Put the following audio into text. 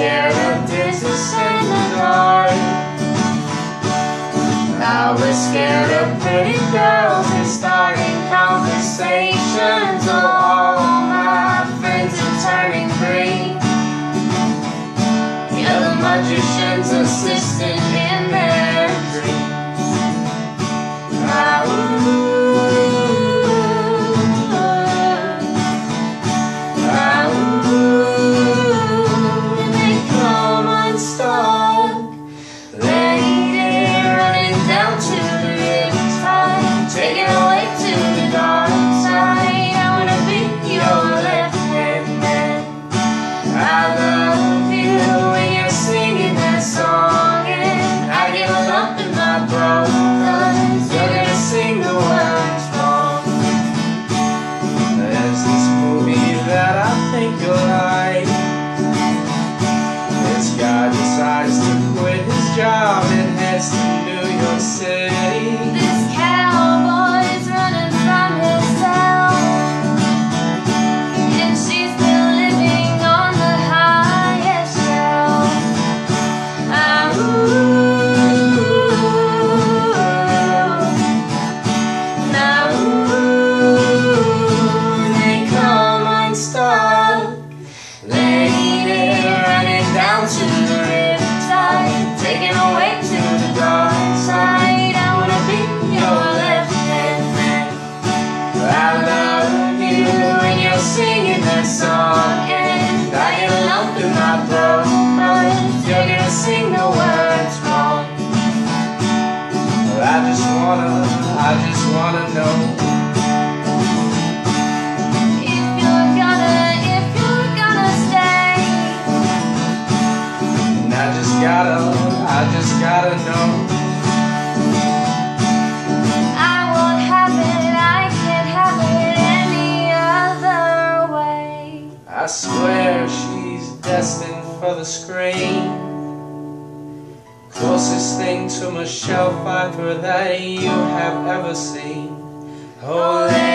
scared of dentists in the dark. I was scared of pretty girls and starting conversations. Oh, all my friends are turning green. You're the magician's assistant in their dreams. They come unstuck, lady running down to the riptide, taking away to the dark side. I wanna be your left-hand man. I love you when you're singing that song, and I get a lump in my throat 'cause you're gonna sing the words wrong. There's this movie that I think you'll like. This guy decides to quit his job and heads to New York City. This cowboy's running from his town, and she's still living on the highest shelf. Now they come unstuck, lady running down to the riptide, taking away to the dark side. I wanna be your left-hand man. I love you when you're singing that song, and I get a lump in my throat 'cause you're gonna sing the words wrong. I just wanna know If you're gonna stay, and I just gotta know. I won't have it, I can't have it any other way. I swear she's destined for the screen. Closest thing to Michelle Pfeiffer that you have ever seen. Oh,